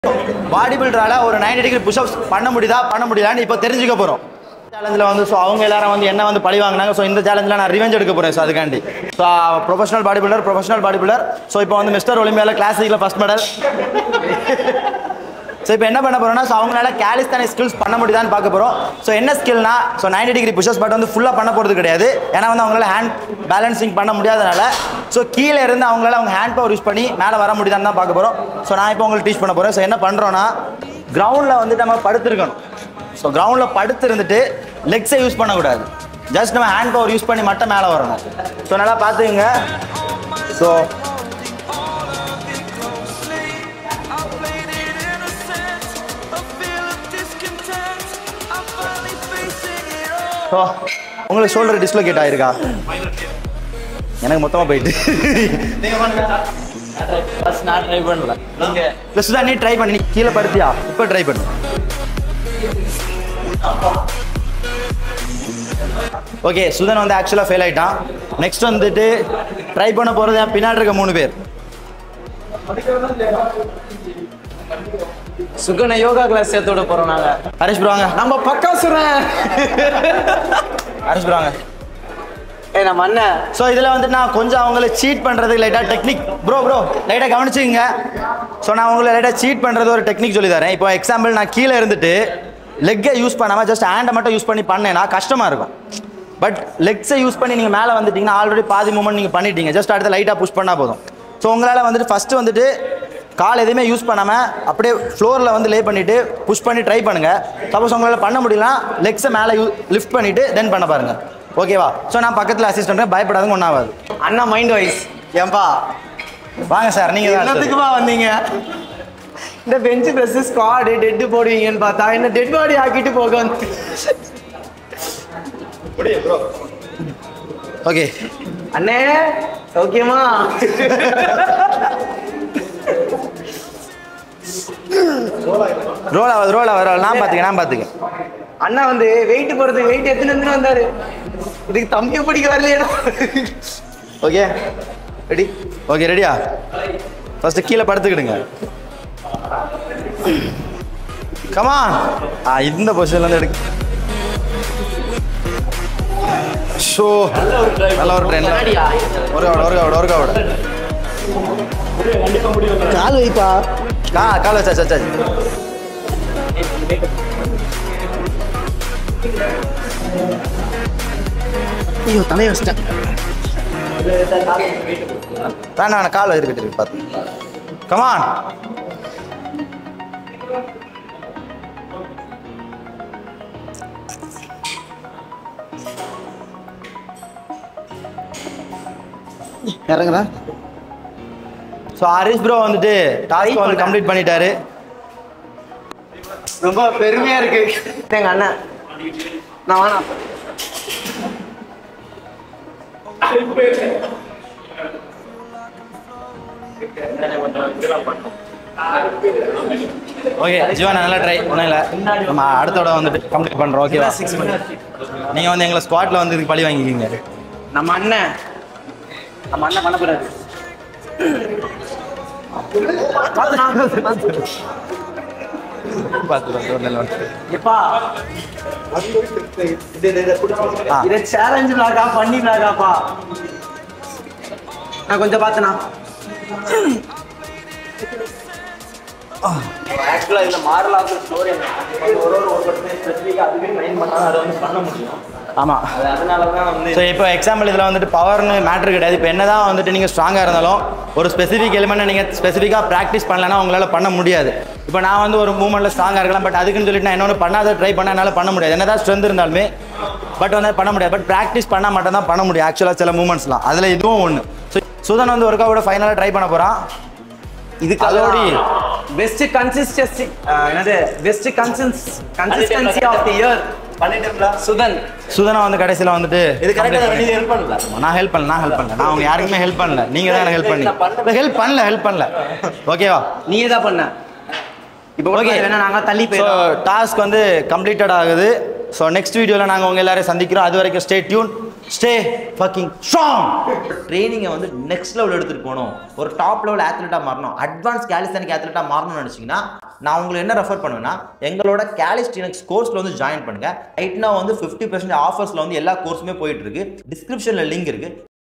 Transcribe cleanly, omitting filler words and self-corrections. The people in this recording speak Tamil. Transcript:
பாடி பில்டரால ஒரு 90 டிகிரி புஷ்அப்ஸ் பண்ண முடியலான்னு இப்போ தெரிஞ்சுக்க போகிறோம். சேலஞ்சில் வந்து ஸோ அவங்க எல்லாரும் வந்து என்ன வந்து பழி வாங்கினாங்க. ஸோ இந்த சேலஞ்சில் நான் ரிவெஞ்ச் எடுக்க போகிறேன். ஸோ அதுக்காண்டி so professional body builder. So இப்போ வந்து மிஸ்டர் ஒலிம்பியாவில் கிளாசிக்கில் ஃபர்ஸ்ட் மெடல். ஸோ இப்போ என்ன பண்ண போகிறோம்னா ஸோ அவங்களால கேலிஸ்தானிக் ஸ்கில்ஸ் பண்ண முடியுதான்னு பார்க்க போகிறோம். ஸோ என்ன ஸ்கில்னா ஸோ 90 டிகிரி புஷ்அப்ஸ் பட் வந்து ஃபுல்லாக பண்ண போகிறது கிடையாது. ஏன்னா வந்து அவங்களால ஹேண்ட் பேலன்சிங் பண்ண முடியாதனால ஸோ கீழே இருந்து அவங்களால அவங்க ஹேண்ட் பவர் யூஸ் பண்ணி மேலே வர முடியுதான்னு தான் பார்க்க போகிறோம். ஸோ நான் இப்போ உங்களுக்கு டீச் பண்ண போகிறேன். ஸோ என்ன பண்ணுறோன்னா கிரவுண்டில் வந்துட்டு நம்ம படுத்துருக்கணும். ஸோ கிரவுண்டில் படுத்து இருந்துட்டு லெக்ஸை யூஸ் பண்ணக்கூடாது. ஜஸ்ட் நம்ம ஹேண்ட் பவர் யூஸ் பண்ணி மட்டும் மேலே வரணும். ஸோ நல்லா பார்த்துக்குங்க. ஸோ உங்களுக்கு ஷோல்டர் டிஸ்லோகேட் ஆயிருக்கா? எனக்கு மொத்தமாக போயிட்டு சுதா நீ ட்ரை பண்ணி கீழே படுத்தியா? இப்போ ட்ரை பண்ணு. ஓகே, சுதன் வந்து ஆக்சுவலாக ஃபெயில் ஆகிட்டான். நெக்ஸ்ட் வந்துட்டு ட்ரை பண்ண போகிறது என் பின்னாடி இருக்க 3 பேர். சுகன யோகா கிளாஸ் சேர்த்து விட போறோம் நாங்க. ஹரிஷ் ப்ரோங்க நம்ம பக்கா சுரேன். ஹரிஷ் ப்ரோங்க நம்ம அண்ணன். ஸோ இதில் வந்து நான் கொஞ்சம் அவங்கள சீட் பண்ணுறதுக்கு லைட்டாக டெக்னிக் ப்ரோ லைட்டாக கவனிச்சுங்க. ஸோ நான் உங்களை லைட்டாக சீட் பண்ணுறது ஒரு டெக்னிக் சொல்லி தரேன். இப்போ எக்ஸாம்பிள் நான் கீழே இருந்துட்டு லெக்கை யூஸ் பண்ணாமல் ஜஸ்ட் ஹேண்டை மட்டும் யூஸ் பண்ணி பண்ணேன்னா கஷ்டமாக இருக்கும். பட் லெக்ஸை யூஸ் பண்ணி நீங்கள் மேலே வந்துட்டிங்கன்னா ஆல்ரெடி பாதி மூமெண்ட் நீங்கள் பண்ணிட்டீங்க. ஜஸ்ட் அடுத்து லைட்டாக புஷ் பண்ணால் போதும். ஸோ உங்களால் வந்துட்டு ஃபஸ்ட்டு வந்துட்டு கால் எதுவுமே யூஸ் பண்ணாமல் அப்படியே ஃப்ளோரில் வந்து லே பண்ணிவிட்டு புஷ் பண்ணி ட்ரை பண்ணுங்கள். சப்போஸ் உங்களால் பண்ண முடியலனா லெக்ஸை மேலே லிஃப்ட் பண்ணிவிட்டு தென் பண்ண பாருங்கள். ஓகேவா? ஸோ நான் பக்கத்தில் அசிஸ்ட் பண்ணுறேன். பயப்படாதுங்க, ஒன்றும் ஆகாது. அண்ணா மைண்ட் வைஸ் ஏன்பா வாங்க சார். நீங்கள் என்னத்துக்குமா வந்தீங்க? இந்த பெஞ்ச் ப்ரெஸ் ஸ்குவாடு டெட்டு போடுவீங்கன்னு பார்த்தா என்ன டெட் பாடி ஆக்கிட்டு போக வந்து. ஓகே அண்ணே சௌக்கியமா? ரோல் ஆகுது. நான் பார்த்துக்க. அண்ணா வந்து வெயிட் போறது வெயிட் எத்தனை வந்தாரு. இதுக்கு தம்பியை பிடிக்க வரலையா? Okay ready? ஓகே ரெடியா? ஃபர்ஸ்ட் கீழே படுத்துக்கிடுங்க. கமான். இந்த பொசிஷன்ல இருந்து எடுக்க. ஷோ நல்ல ஒரு ட்ரெயின். Work out. கால் வைப்பா. கால் வச்சா. ஐயோ தலையை வச்சிட்டேன். நான் கால் வச்சிருக்கிட்டு பார்த்து. கமான். இறங்குறா. ஸோ ஹரிஷ் ப்ரோ வந்துட்டு டாஸ்க் வந்து கம்ப்ளீட் பண்ணிட்டாரு. ரொம்ப பெருமையா இருக்கு. எங்க அண்ணன் நான் வேணாம். ஓகே ஜீவா நல்லா ட்ரை. ஒன்றும் இல்லை, நம்ம அடுத்தோட வந்துட்டு கம்ப்ளீட் பண்ணுறோம். ஓகேவா? நீங்கள் வந்து எங்களை ஸ்குவாட்டில் வந்து இதுக்கு பழி வாங்கிக்கிங்க. நம்ம அண்ணன் பண்ணக்கூடாது. இதை சேலஞ்ச் பிளாகா பண்ணி பிளாகாப்பா. நான் கொஞ்சம் பார்த்தனா ஆக்சுவலாக இதில் மாரல் ஆஃப் ஸ்டோரி ஒரு ஸ்பெசிஃபிக்காக அதுவே மைண்ட் பண்ணால் அதை வந்து பண்ண முடியும். ஆமாம், அதனால தான் வந்து. ஸோ இப்போ எக்ஸாம்பிள் இதில் வந்துட்டு பவர்னு மேட்ரு கிடையாது. இப்போ என்ன தான் வந்துட்டு நீங்கள் ஸ்ட்ராங்காக இருந்தாலும் ஒரு ஸ்பெசிஃபிக் எலிமெண்ட்டை நீங்கள் ஸ்பெசிஃபிக்காக ப்ராக்டிஸ் பண்ணலன்னா உங்களால் பண்ண முடியாது. இப்போ நான் வந்து ஒரு மூமெண்ட்டில் ஸ்ட்ராங்காக இருக்கலாம், பட் அதுக்குன்னு சொல்லிட்டு நான் இன்னொன்று பண்ணாத ட்ரை பண்ண என்னால் பண்ண முடியாது. என்ன தான் ஸ்ட்ரென்த் இருந்தாலுமே பட் வந்து பண்ண முடியாது. பட் ப்ராக்டிஸ் பண்ணால் மட்டும் தான் பண்ண முடியும் ஆக்சுவலாக சில மூமெண்ட்ஸ்லாம். அதில் இதுவும் ஒன்று. ஸோ சுதன் வந்து ஒர்க் அவுட் ஃபைனலாக ட்ரை பண்ண போகிறான். இதுக்கு அதோடி பெஸ்ட் கன்சிஸ்டன்சி என்னது best consistency of the year பண்ணிட்டேன்ல சுதனை வந்து கடைசியில் வந்துட்டு இது கரெக்டாக ஹெல்ப் பண்ணல. நான் ஹெல்ப் பண்ணல. நான் அவங்க யாருக்குமே ஹெல்ப் பண்ணல. நீங்கள் தான் எனக்கு ஹெல்ப் பண்ணல. ஓகேவா? நீயே தான் பண்ண. இப்போ ஓகே வேணா நாங்கள் தள்ளி போயிடும். டாஸ்க் வந்து கம்ப்ளீட்டட் ஆகுது. ஸோ நெக்ஸ்ட் வீடியோவில் நாங்கள் உங்கள் எல்லாரையும் சந்திக்கிறோம். அது வரைக்கும் stay tune, stay fucking strong. ட்ரைனிங்கை வந்து நெக்ஸ்ட் லெவல் எடுத்துகிட்டு போகணும், ஒரு டாப் லெவல் ஆத்லெட்டாக மாறணும், அட்வான்ஸ் கேலிஸ்தானிக் ஆத்லெட்டாக மாறணும்னு நினச்சிங்கன்னா நான் உங்களுக்கு என்ன ரெஃபர் பண்ணுவேன்னா எங்களோட காலிஸ்டெனிக்ஸ் கோர்ஸ்ல வந்து ஜாயின் பண்ணுங்க. ரைட் நவ வந்து 50% ஆஃபர்ஸ்ல வந்து எல்லா கோர்ஸுமே போயிட்டு இருக்கு. டிஸ்கிரிப்ஷன்ல லிங்க் இருக்கு.